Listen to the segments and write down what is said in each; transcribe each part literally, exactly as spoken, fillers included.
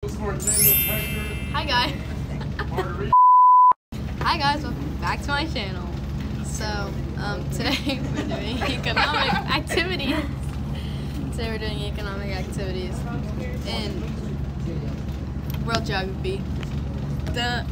Hi guys. Hi guys, welcome back to my channel. So, um, today we're doing economic activities. Today we're doing economic activities in world geography. Duh.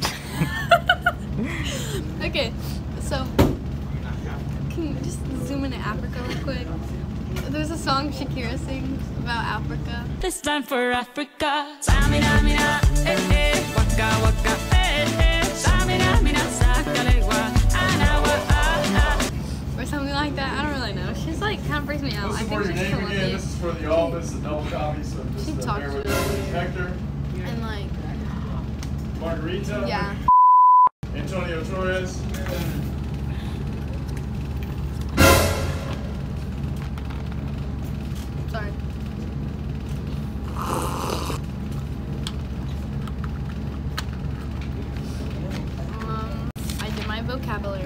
Okay, so can you just zoom into Africa real quick? There's a song Shakira sings about Africa. This time for Africa. Samina mina, eh eh, waka waka, eh eh. Samina mina, sakalegua, anawa ah ah. Or something like that. I don't really know. She's like kind of freaks me out. I think she's Colombian. This is for the office, the double copy, so just She uh, talks bear with really me. Hector, And like, Margarita, yeah. Antonio Torres. Sorry. Um, I did my vocabulary.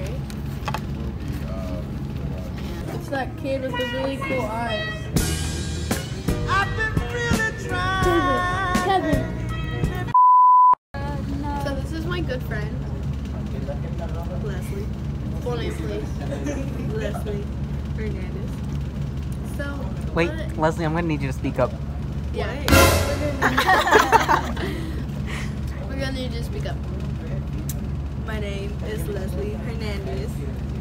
It's that kid with the really cool eyes. I've been really trying. Kevin. So this is my good friend, Leslie. Full name, please. Leslie Hernandez. So. Wait, what- Leslie, I'm gonna need you to speak up. Yeah. We're gonna need you to speak up. My name is Leslie Hernandez.